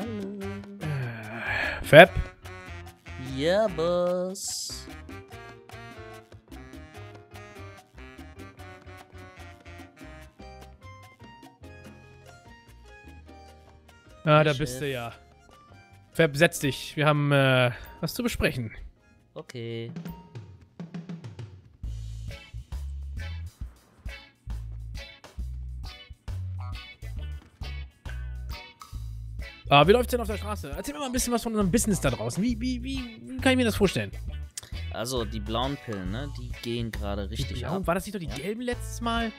Fab? Ja, Boss. Ah, da bist du ja. Fab, setz dich. Wir haben was zu besprechen. Okay. Wie läuft's denn auf der Straße? Erzähl mir mal ein bisschen was von unserem Business da draußen. Wie kann ich mir das vorstellen? Also, die blauen Pillen, ne? Die gehen gerade richtig ab. War das nicht doch die gelben letztes Mal?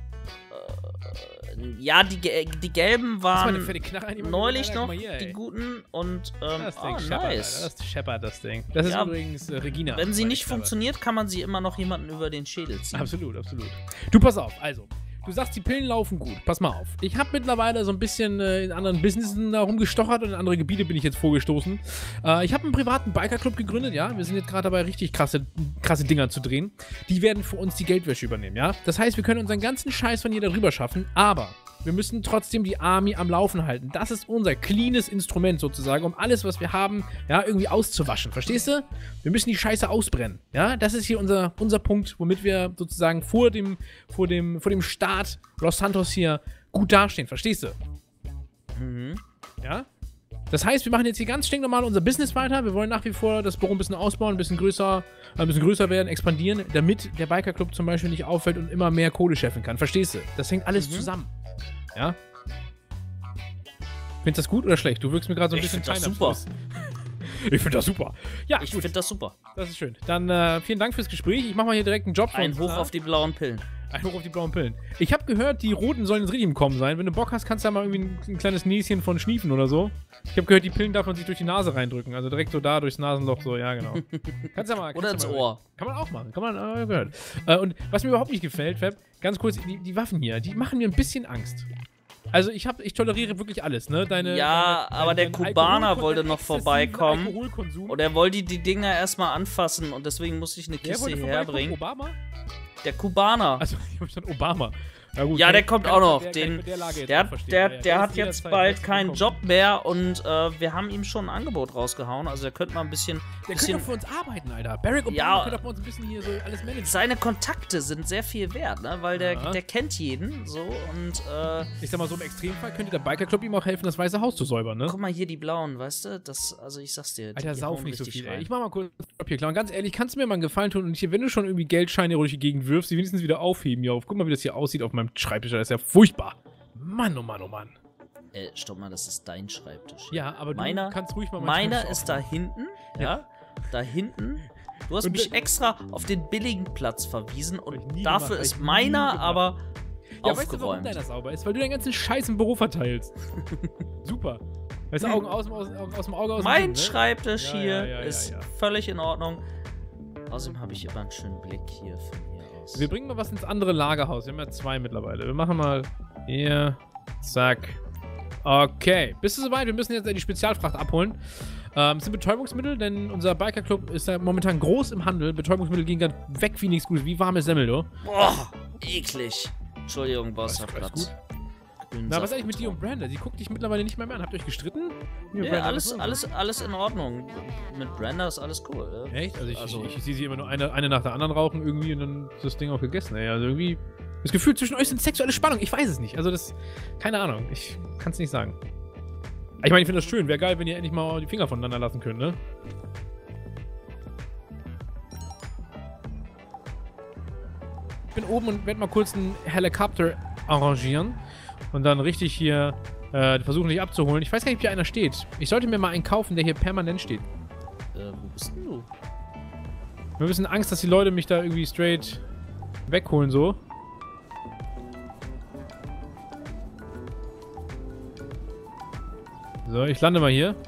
Ja, die gelben waren eine fette Knarre, neulich noch hier, die guten und das Ding oh, scheppert, nice. Alter. Das scheppert, das Ding. Das ist übrigens Regina. Wenn sie nicht funktioniert, kann man sie immer noch jemanden über den Schädel ziehen. Absolut, absolut. Du, pass auf, also. Du sagst, die Pillen laufen gut. Pass mal auf. Ich habe mittlerweile so ein bisschen in anderen Businessen da rumgestochert und in andere Gebiete bin ich jetzt vorgestoßen. Ich habe einen privaten Bikerclub gegründet, ja. Wir sind jetzt gerade dabei, richtig krasse Dinger zu drehen. Die werden für uns die Geldwäsche übernehmen, ja. Das heißt, wir können unseren ganzen Scheiß von hier darüber schaffen, aber wir müssen trotzdem die Army am Laufen halten. Das ist unser cleanes Instrument sozusagen, um alles, was wir haben, ja, irgendwie auszuwaschen. Verstehst du? Wir müssen die Scheiße ausbrennen, ja. Das ist hier unser Punkt, womit wir sozusagen vor dem Staat Los Santos hier gut dastehen. Verstehst du? Mhm. Ja? Das heißt, wir machen jetzt hier ganz stinknormal unser Business weiter. Wir wollen nach wie vor das Büro ein bisschen ausbauen, ein bisschen größer werden, expandieren, damit der Bikerclub zum Beispiel nicht auffällt und immer mehr Kohle scheffeln kann. Verstehst du? Das hängt alles zusammen. Ja? Findest du das gut oder schlecht? Du wirkst mir gerade so ein bisschen klein. Super. Ich finde das super. Ja, ich finde das super. Das ist schön. Dann vielen Dank fürs Gespräch. Ich mache mal hier direkt einen Job. Ein Hoch auf die blauen Pillen. Ein Hoch auf die blauen Pillen. Ich habe gehört, die roten sollen jetzt richtig im Kommen sein. Wenn du Bock hast, kannst du da mal irgendwie ein kleines Näschen von schniefen oder so. Ich habe gehört, die Pillen darf man sich durch die Nase reindrücken. Also direkt so da durchs Nasenloch so, ja genau. Kannst du ja mal. Oder ins Ohr. Kann man auch machen. Kann man, gehört. Und was mir überhaupt nicht gefällt, Fab, ganz kurz, die Waffen hier, die machen mir ein bisschen Angst. Also ich toleriere wirklich alles, ne? Aber der Kubaner wollte noch vorbeikommen und er wollte die Dinger erstmal anfassen und deswegen musste ich eine Kiste hierher bringen. Obama? Der Kubaner. Also, ich hab schon Obama. Gut, ja, der kommt auch noch. Der hat jetzt bald keinen Job mehr und wir haben ihm schon ein Angebot rausgehauen. Also der könnte mal ein bisschen... Der könnte doch für uns arbeiten, Alter. Barack Obama könnte doch für uns ein bisschen hier so alles managen. Seine Kontakte sind sehr viel wert, ne? Weil der kennt jeden so und... Ich sag mal, so im Extremfall könnte der Bikerclub ihm auch helfen, das Weiße Haus zu säubern, ne? Guck mal hier die blauen, weißt du? Also ich sag's dir. Alter, sauf nicht so viel, ey. Ich mach mal kurz hier klar. Und ganz ehrlich, kannst du mir mal einen Gefallen tun und hier, wenn du schon irgendwie Geldscheine durch die Gegend wirfst, die wenigstens wieder aufheben hier auf. Guck mal, wie das hier aussieht auf meinem Schreibtisch. Das ist ja furchtbar. Mann, oh Mann, oh Mann. Stopp mal, das ist dein Schreibtisch. Ja, aber du kannst ruhig mal meiner ist da hinten, ja? Da hinten. Du hast mich extra auf den billigen Platz verwiesen und dafür ist meiner aber aufgeräumt. Weißt du, warum deiner sauber ist? Weil du deinen ganzen Scheiß im Büro verteilst. Super. Weißt du, Augen aus dem Auge aus dem Mein Sinn, ne? Schreibtisch hier ist völlig in Ordnung. Außerdem habe ich immer einen schönen Blick hier von hier aus. Wir bringen mal was ins andere Lagerhaus. Wir haben ja 2 mittlerweile. Wir machen mal hier. Zack. Okay. Bist du soweit? Wir müssen jetzt die Spezialfracht abholen. Es sind Betäubungsmittel, denn unser Bikerclub ist ja momentan groß im Handel. Betäubungsmittel gehen gerade weg wie nichts Gutes. Wie warme Semmel, du. Boah, eklig. Entschuldigung, Boss, hab grad. Na, was ist eigentlich mit dir und Brenda? Sie guckt dich mittlerweile nicht mehr an. Habt ihr euch gestritten? Ja, alles in Ordnung. Mit Brenda ist alles cool. Ja? Echt? Also ich sehe sie immer nur eine nach der anderen rauchen irgendwie und dann ist das Ding auch gegessen. Ey. Also irgendwie, das Gefühl zwischen euch sind sexuelle Spannung. Ich weiß es nicht. Also das, keine Ahnung. Ich kann es nicht sagen. Ich meine, ich finde das schön. Wäre geil, wenn ihr endlich mal die Finger voneinander lassen könnt, ne? Ich bin oben und werde mal kurz einen Helikopter arrangieren. Und dann richtig hier versuchen, dich abzuholen. Ich weiß gar nicht, ob hier einer steht. Ich sollte mir mal einen kaufen, der hier permanent steht. Wo bist denn du? Ich habe ein bisschen Angst, dass die Leute mich da irgendwie straight wegholen, so. So, ich lande mal hier.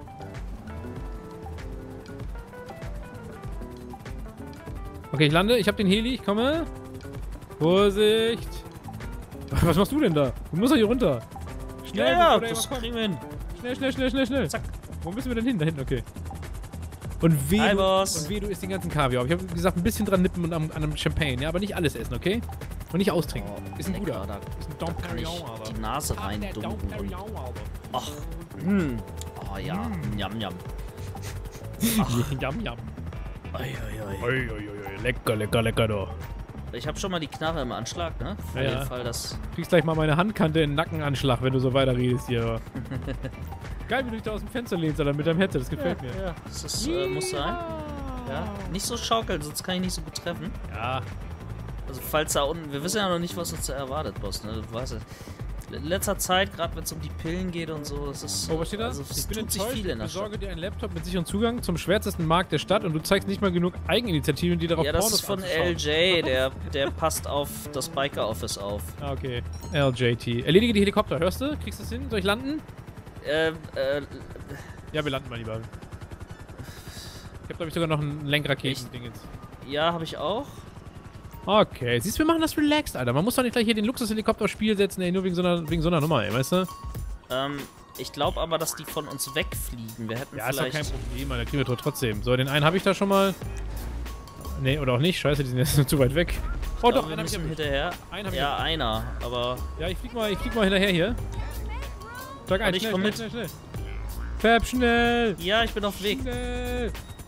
Okay, ich lande. Ich habe den Heli. Ich komme. Vorsicht. Was machst du denn da? Du musst doch hier runter. Schnell, ja, das kriegen wir hin. Schnell. Zack. Wo müssen wir denn hin? Da hinten, okay. Und weh, du isst den ganzen Kaviar. Ich habe gesagt, ein bisschen dran nippen und an einem Champagne, ja, aber nicht alles essen, okay? Und nicht austrinken. Oh, Ist ein lecker, guter. Da, Ist ein da Dom kann ich Perignon, Alter. die Nase reindunken. Und, ach, oh ja, njam, njam. Yum, yum. Oi, oi, oi. Oi, oi, oi. Lecker, lecker, lecker, doch. Ich habe schon mal die Knarre im Anschlag, ne? Für Ja, den ja. Fall, dass... Du kriegst gleich mal meine Handkante in den Nackenanschlag, wenn du so weiter redest hier. Geil, wie du dich da aus dem Fenster lehnst, Alter, mit deinem Headset. Das gefällt mir. Ja, das muss sein. Ja, nicht so schaukeln, sonst kann ich nicht so gut treffen. Ja. Also falls da unten... Wir wissen ja noch nicht, was uns da erwartet, Boss, ne? Du weißt ja. In letzter Zeit, gerade wenn es um die Pillen geht und so, das ist... Oh, was steht da? Also, es Ich bin tut sich enttäuscht, viel in der ich besorge Stadt. dir einen Laptop mit sicherem Zugang zum schwärzesten Markt der Stadt und du zeigst nicht mal genug Eigeninitiativen, die darauf Ja, das Pornos ist von anzuschauen. LJ, der passt auf das Biker-Office auf. Ah, okay. LJT. Erledige die Helikopter, hörst du? Kriegst du das hin? Soll ich landen? Ja, wir landen mal lieber. Ich hab, glaube ich, sogar noch ein Lenkraketen-Ding jetzt. Ja, habe ich auch. Okay. Siehst du, wir machen das relaxed, Alter. Man muss doch nicht gleich hier den Luxushelikopter aufs Spiel setzen, ey, nur wegen so einer Nummer, ey, weißt du? Ich glaube aber, dass die von uns wegfliegen. Wir hätten Ja, ist doch vielleicht... kein Problem, Alter. Kriegen wir doch trotzdem. So, den einen habe ich da schon mal. Nee, oder auch nicht. Scheiße, die sind jetzt zu weit weg. Oh, Ich doch, glaube, wir einen hab ich müssen erwischt. hinterher. Einen hab ich Ja, einer, aber... Ja, ich flieg mal hinterher hier. Sag ein, Warte, ich schnell, komm schnell, mit. schnell, schnell. Fab, schnell! Ja, ich bin auf Weg. Schnell!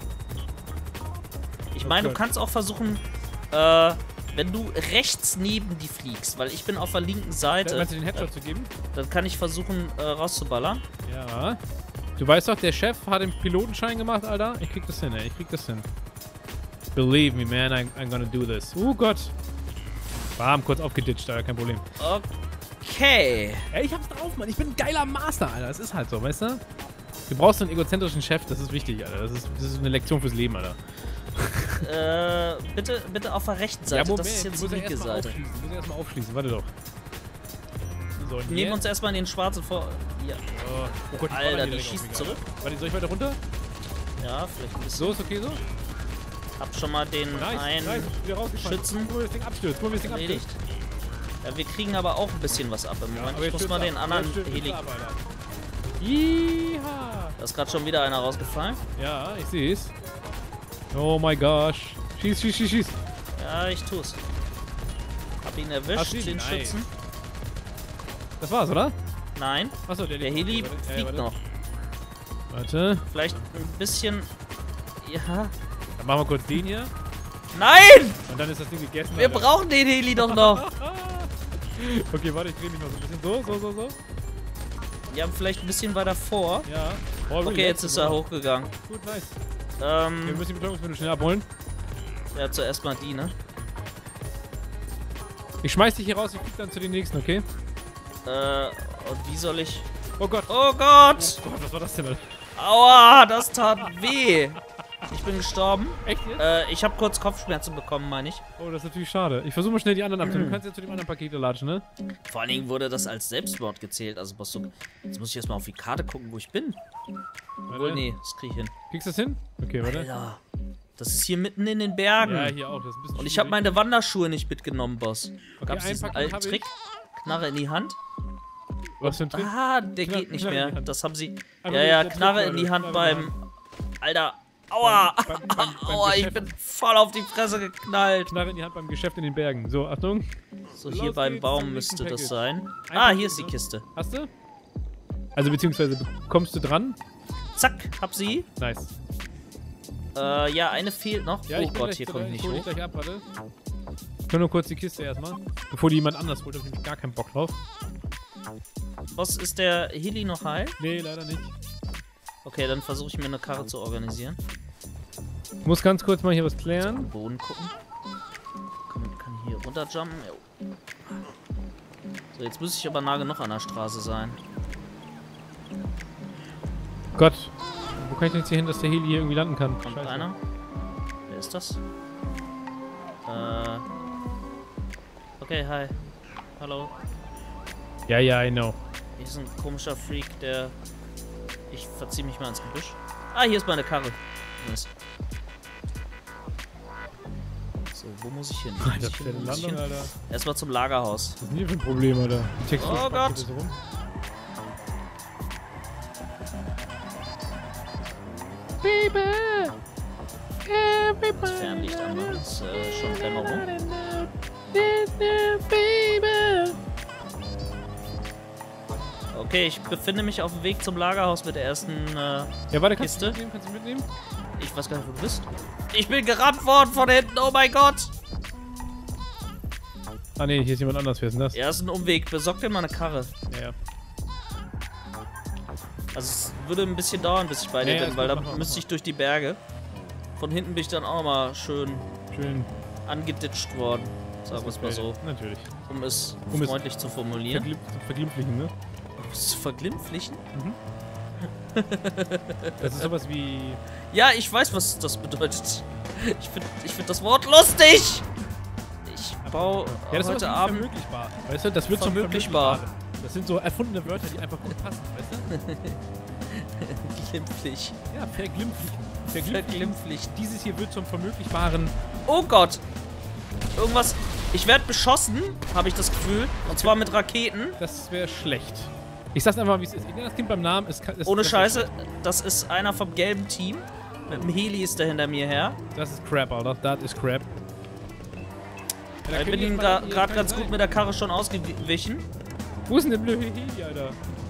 Ich meine, du Gott. kannst auch versuchen, wenn du rechts neben die fliegst, weil ich bin auf der linken Seite, Meinst du den Headshot zu geben? dann kann ich versuchen, rauszuballern. Ja. Du weißt doch, der Chef hat den Pilotenschein gemacht, Alter. Ich krieg das hin, ey. Ich krieg das hin. Believe me, man, I'm gonna do this. Oh Gott. Bam, kurz aufgeditscht, Alter. Kein Problem. Okay. Ey, ich hab's drauf, Mann. Ich bin ein geiler Master, Alter. Das ist halt so, weißt du? Du brauchst einen egozentrischen Chef. Das ist wichtig, Alter. Das ist eine Lektion fürs Leben, Alter. Bitte auf der rechten Seite. Das ist jetzt die linke Seite. Ich muss erstmal aufschließen. Warte doch. So, und Nehmen jetzt? uns erstmal in den schwarzen vor. Ja. Oh Gott, Alter, die schießen zurück. Warte, soll ich weiter runter? Ja, vielleicht ein bisschen. So, ist okay so? Hab schon mal den einen wieder rausgefallen. Schützen Guck mal, das Ding abstürzt. Guck mal, wie das Ding erledigt. abstürzt. Ja, wir kriegen aber auch ein bisschen was ab im Moment. aber Ich jetzt muss mal stürzt den ab. anderen Jetzt stürzt Heli... ab, Alter. Yeeha. Da ist gerade schon wieder einer rausgefallen. Ja, ich seh's. Oh my gosh. Schieß, schieß, schieß, schieß. Ja, ich tu's. Hab ihn erwischt, Hast du ihn? den Nice. Schützen. Das war's, oder? Nein, Achso, der Heli fliegt noch. Warte. Vielleicht ein bisschen... Ja. Dann machen wir kurz den hier. Nein! Und dann ist das Ding gegessen. Wir Alter. brauchen den Heli doch noch. Okay, warte, ich dreh mich mal so ein bisschen. So. Ja, vielleicht ein bisschen weiter vor. Ja. Oh, Okay, jetzt ist er hochgegangen. Gut, nice. Wir müssen die Betäubungsmittel schnell abholen. Ja, zuerst mal die, ne? Ich schmeiß dich hier raus, ich flieg dann zu den nächsten, okay? Und wie soll ich... Oh Gott. Oh Gott! Oh Gott, was war das denn, Alter? Aua, das tat weh. Ich bin gestorben. Echt jetzt? Ich habe kurz Kopfschmerzen bekommen, meine ich. Oh, das ist natürlich schade. Ich versuche mal schnell die anderen abzunehmen. Du kannst jetzt zu dem anderen Pakete latschen, ne? Vor allen Dingen wurde das als Selbstmord gezählt. Also, Boss, jetzt muss ich erstmal auf die Karte gucken, wo ich bin. Obwohl, nee, das krieg ich hin. Kriegst du das hin? Okay, warte. Alter, das ist hier mitten in den Bergen. Ja, hier auch. Das ist ein bisschen Und ich habe schwierig. meine Wanderschuhe nicht mitgenommen, Boss. Gab's ein diesen Paket alten hab ich. Trick? Knarre in die Hand? Was für ein Trick? Ah, der Knarre geht nicht in die mehr. Hand. Das haben sie... Einfach Ja, der Knarre Trick, in die Leute. Hand Knarre in die beim... Alter, aua! Beim Aua, ich Geschäft. bin voll auf die Fresse geknallt. Knarre in die Hand beim Geschäft in den Bergen. So, Achtung. So, Los hier beim geht's Baum zum nächsten müsste das Package. sein. Ein Ah, Paket, hier ist die ne? Kiste. Hast du? Also, beziehungsweise kommst du dran? Zack, hab sie. Nice. Ja, eine fehlt noch. Ja, Oh ich bin Gott, gleich, hier komme ich nicht hol dich hoch. gleich ab, warte. Ich hol nur kurz die Kiste erstmal. Bevor die jemand anders holt, hab ich nämlich gar keinen Bock drauf. Was, ist der Heli noch heil? Nee, leider nicht. Okay, dann versuche ich mir eine Karre zu organisieren. Ich muss ganz kurz mal hier was klären. Boden gucken. Kann hier runterjumpen. Jo. So, jetzt muss ich aber nah genug an der Straße sein. Gott. Wo kann ich denn jetzt hier hin, dass der Heli hier irgendwie landen kann? Kommt Scheiße. einer? Wer ist das? Okay, hi. Hallo. Ja, I know. Hier ist ein komischer Freak, der... Ich verziehe mich mal ins Gebüsch. Ah, hier ist meine Karre. Nice. So, wo muss ich hin? Wo muss Alter, ich hin? fette Wo muss ich Landung, hin? Alter. Erstmal zum Lagerhaus. Was ist denn hier für ein Problem, Alter? Die Textur Oh spackt Gott. bitte so rum. Baby! Das Fernlicht an, das ist schon Dämmerung. Okay, ich befinde mich auf dem Weg zum Lagerhaus mit der ersten Ja, warte, Kiste. Kannst du mitnehmen? Ich weiß gar nicht, wo du bist. Ich bin gerammt worden von hinten, oh mein Gott! Ah ne, hier ist jemand anders, wer ist denn das? Ja, ist ein Umweg. Besorg dir mal eine Karre. Ja. Also es würde ein bisschen dauern, bis ich bei dir Ja, bin, weil mach da mal. müsste ich durch die Berge. Von hinten bin ich dann auch mal schön angeditscht worden. Sagen wir es mal so. Natürlich. Um es Um es freundlich zu formulieren. Verglimpflichen, ne? Zu verglimpflichen? Das ist sowas wie... Ja, ich weiß, was das bedeutet. Ich find das Wort lustig! Ich baue Ja, das ist heute sowas wie Abend... vermöglichbar. Weißt du, das wird Vermöglichbar. Das sind so erfundene Wörter, die einfach gut passen, weißt du? Glimpflich. Ja, verglimpflichen. Verglimpflich. Dieses hier wird zum vermöglichbaren... Oh Gott! Irgendwas... Ich werde beschossen, habe ich das Gefühl. Und zwar mit Raketen. Das wäre schlecht. Ich sag's einfach mal, wie es ist. Ich nenne das Kind beim Namen. Ohne Scheiße, das ist einer vom gelben Team. Mit dem Heli ist der hinter mir her. Das ist Crap, Alter. Das ist Crap. Ja, Ich bin ihm gerade ganz gut mit der Karre schon ausgewichen. Wo ist denn der blöde Heli, Alter?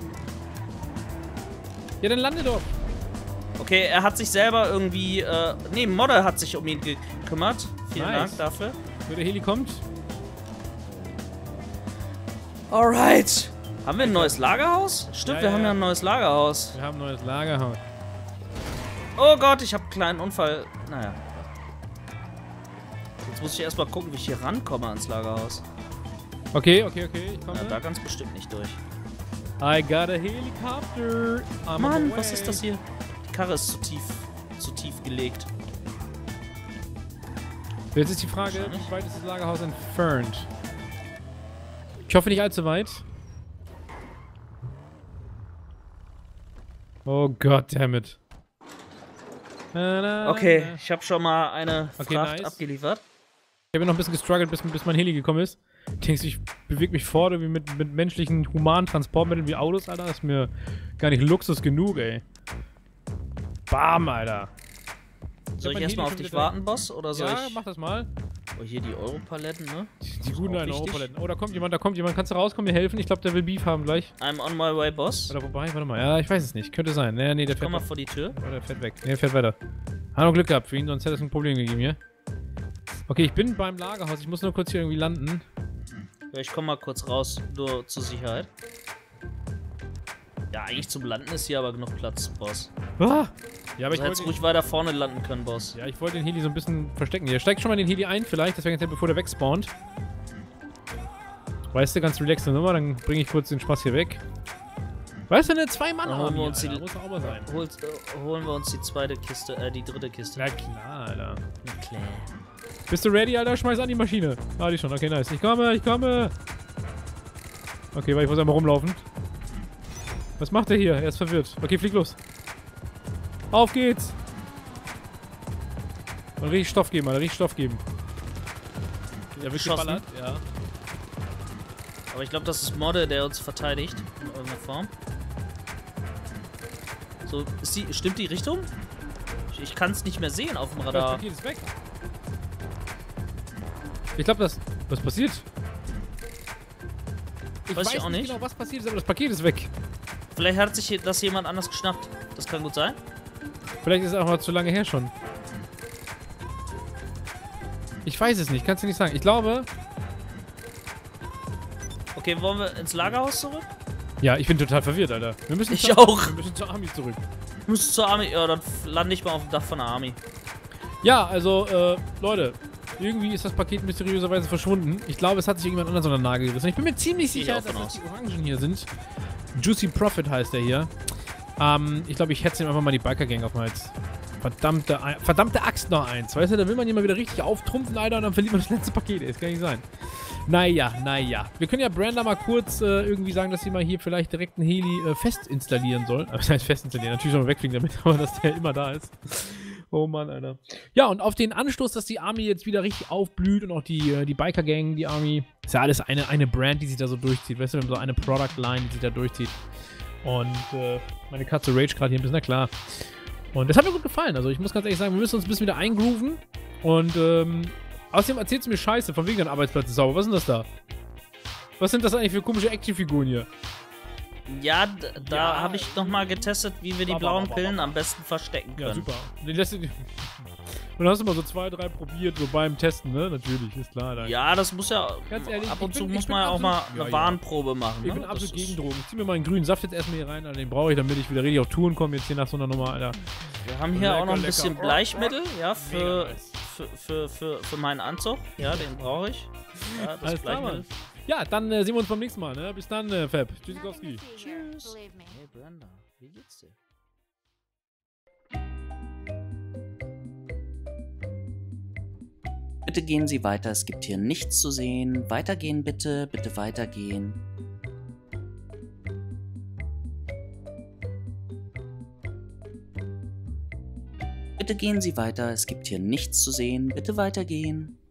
Ja, dann lande doch. Okay, er hat sich selber irgendwie... nee, Modder hat sich um ihn gekümmert. Vielen Nice. Dank dafür. Wo der Heli kommt. Alright. Haben wir ein neues Lagerhaus? Stimmt, Ja, wir ja, haben ja ja. ein neues Lagerhaus. Wir haben ein neues Lagerhaus. Oh Gott, ich habe einen kleinen Unfall. Naja. Jetzt muss ich erstmal gucken, wie ich hier rankomme ans Lagerhaus. Okay. Ich komme. Ja, da ganz bestimmt nicht durch. I got a helicopter. I'm on Mann, the was way. ist das hier? Die Karre ist zu tief gelegt. Jetzt ist die Frage, wie weit ist das Lagerhaus entfernt? Ich hoffe nicht allzu weit. Oh goddammit. Okay, ich habe schon mal eine Okay, Fracht nice. abgeliefert. Ich habe noch ein bisschen gestruggelt, bis mein Heli gekommen ist. Denkst du, ich bewege mich vor irgendwie mit menschlichen, humanen Transportmitteln wie Autos, Alter? Das ist mir gar nicht Luxus genug, ey. Bam, Alter. Soll ich mein erstmal Heli auf schon dich wieder warten, Boss? Oder soll Ja, ich... mach das mal. Oh, hier die Europaletten, ne? Die guten auch alten wichtig. Europaletten. Oh, da kommt jemand. Kannst du rauskommen, mir helfen? Ich glaube, der will Beef haben gleich. I'm on my way, Boss. Oder wobei, warte mal. Ja, ich weiß es nicht. Könnte sein. Nee, der fährt Komm mal weg. vor die Tür. Oh, der fährt weg. Nee, der fährt weiter. Hat noch Glück gehabt für ihn, sonst hätte es ein Problem gegeben hier. Okay, ich bin beim Lagerhaus. Ich muss nur kurz hier irgendwie landen. Ja, ich komm mal kurz raus, nur zur Sicherheit. Ja, eigentlich zum Landen ist hier aber genug Platz, Boss. Ah! Ja, aber Du ich hättest wollte, ruhig weiter vorne landen können, Boss. ja, ich wollte den Heli so ein bisschen verstecken hier. Steig schon mal den Heli ein vielleicht, das wäre ganz nett, bevor der wegspawnt. Weißt du, ganz relaxte Nummer, dann bringe ich kurz den Spaß hier weg. Weißt du, eine Zwei-Mann-Armee, holen wir uns die- muss auch mal sein. Holen wir uns die zweite Kiste, die dritte Kiste. Na klar, Alter. Na klar. Bist du ready, Alter? Schmeiß an die Maschine. Ah, die schon. Okay, nice. Ich komme. Okay, weil ich muss einmal rumlaufen. Was macht er hier? Er ist verwirrt. Okay, flieg los. Auf geht's. Und richtig Stoff geben, Alter. Richtig Stoff geben. Er wird Geschossen. geballert. Ja. Aber ich glaube, das ist Modde, der uns verteidigt. In irgendeiner Form. So, stimmt die Richtung? Ich kann es nicht mehr sehen auf dem Das Radar. Paket ist weg. Ich glaube, was passiert? Weiß ich auch nicht. genau, was passiert ist, aber das Paket ist weg. Vielleicht hat sich das jemand anders geschnappt. Das kann gut sein. Vielleicht ist es auch mal zu lange her schon. Ich weiß es nicht, kannst du nicht sagen. Ich glaube... Okay, wollen wir ins Lagerhaus zurück? Ja, ich bin total verwirrt, Alter. Wir müssen Ich auch. Wir müssen zur Army zurück. Muss zur Army. Ja, dann lande ich mal auf dem Dach von der Army. Ja, also, Leute. Irgendwie ist das Paket mysteriöserweise verschwunden. Ich glaube, es hat sich irgendjemand anders unter den Nagel gerissen. Ich bin mir ziemlich Gehe ich sicher, auch dass von das die Orangen hier sind. Juicy Profit heißt der hier. Ich glaube, ich hetze ihm einfach mal die Biker-Gang auf den Hals. Verdammte Axt noch eins. Weißt du, da will man hier mal wieder richtig auftrumpfen, Alter, und dann verliert man das letzte Paket. Das kann nicht sein. Naja. Wir können ja Branda mal kurz irgendwie sagen, dass sie mal hier vielleicht direkt einen Heli fest installieren soll. Das heißt fest installieren. Natürlich soll man wegfliegen damit, aber dass der immer da ist. Oh Mann, Alter. Ja, und auf den Anstoß, dass die Army jetzt wieder richtig aufblüht und auch die Biker-Gang, die Army, ist ja alles eine Brand, die sich da so durchzieht. Weißt du, wir haben so eine Product-Line, die sich da durchzieht. Und meine Katze Rage gerade hier ein bisschen, na klar. Und das hat mir gut gefallen. Also ich muss ganz ehrlich sagen, wir müssen uns ein bisschen wieder eingrooven. Und außerdem erzählst du mir Scheiße, von wegen dein Arbeitsplatz ist sauber. Was ist denn das da? Was sind das eigentlich für komische Actionfiguren hier? Ja, da habe ich nochmal getestet, wie wir die blauen Pillen am besten verstecken können. Ja, super. Und dann hast du mal so 2, 3 probiert, so beim Testen, ne? Natürlich, ist klar. Dann. Ja, das muss ja, ganz ehrlich, ab und zu muss man ja auch mal eine Warnprobe machen. Ich bin absolut gegen Drogen. Ich zieh mir mal einen grünen Saft jetzt erstmal hier rein, Alter. Den brauche ich, damit ich wieder richtig auf Touren komme, jetzt hier nach so einer Nummer, Alter. Wir haben hier auch noch ein bisschen Bleichmittel, ja, für meinen Anzug. Ja, den brauche ich. Ja, das Bleichmittel. Ja, dann sehen wir uns beim nächsten Mal, ne? Bis dann, Fab. Tschüssikowski. Tschüss. Hey, Brenda, wie geht's dir? Bitte gehen Sie weiter, es gibt hier nichts zu sehen. Weitergehen bitte, bitte weitergehen. Bitte gehen Sie weiter, es gibt hier nichts zu sehen. Bitte weitergehen.